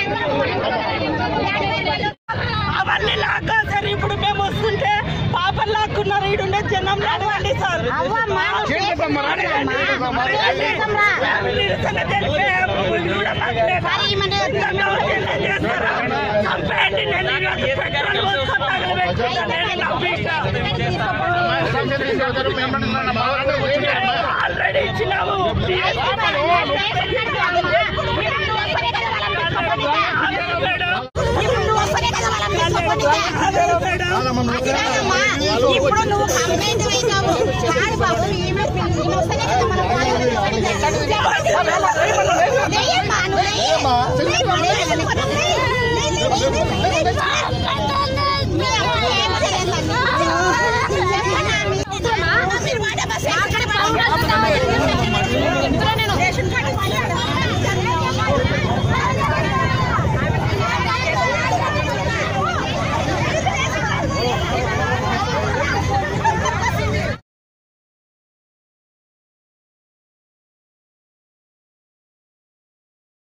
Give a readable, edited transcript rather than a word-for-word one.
అవన్నీ లాక్కా సార్. ఇప్పుడు మేము వస్తుంటే పాపలు లాక్కున్నారు. ఈడుండే జనం నడవండి సార్. ఆల్రెడీ ఇచ్చినాము. ఇప్పుడు నువ్వు కంప్లైంట్ వేసావు.